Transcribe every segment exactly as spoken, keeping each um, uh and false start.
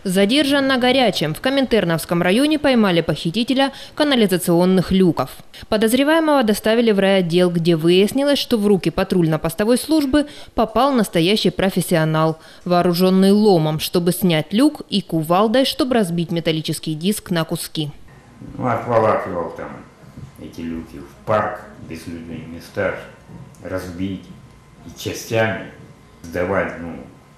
Задержан на горячем. В Коминтерновском районе поймали похитителя канализационных люков. Подозреваемого доставили в райотдел, где выяснилось, что в руки патрульно-постовой службы попал настоящий профессионал, вооруженный ломом, чтобы снять люк, и кувалдой, чтобы разбить металлический диск на куски. Ну, отволакивал там эти люки в парк, безлюдные места, разбить и частями сдавать, ну,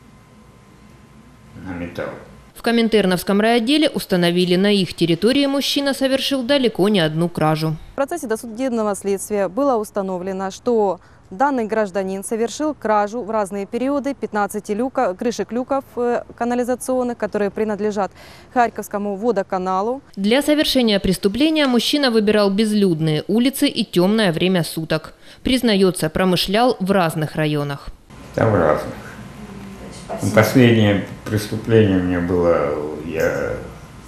на металл. В Коминтерновском райотделе установили, на их территории мужчина совершил далеко не одну кражу. В процессе досудебного следствия было установлено, что данный гражданин совершил кражу в разные периоды пятнадцати люка, крышек люков канализационных, которые принадлежат Харьковскому водоканалу. Для совершения преступления мужчина выбирал безлюдные улицы и темное время суток. Признается, промышлял в разных районах. Там разных. Последнее преступление у меня было, я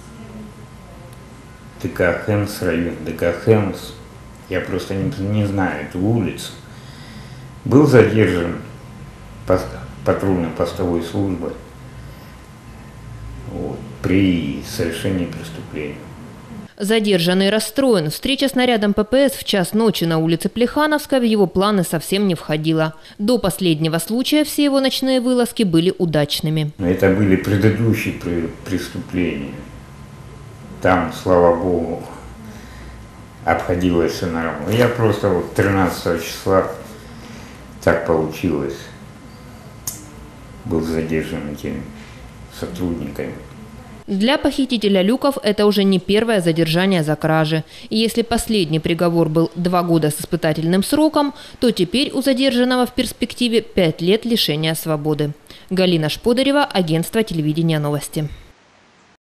ДК Хэмс, район ДК Хэмс, я просто не, не знаю эту улицу. Был задержан патрульно-постовой службой вот, при совершении преступления. Задержанный расстроен. Встреча с нарядом ППС в час ночи на улице Плехановской в его планы совсем не входила. До последнего случая все его ночные вылазки были удачными. Это были предыдущие преступления. Там, слава богу, обходилось все нормально. Я просто вот тринадцатого числа, так получилось, был задержан этими сотрудниками. Для похитителя люков это уже не первое задержание за кражи. И если последний приговор был два года с испытательным сроком, то теперь у задержанного в перспективе пять лет лишения свободы. Галина Шподарева, агентство телевидения «Новости».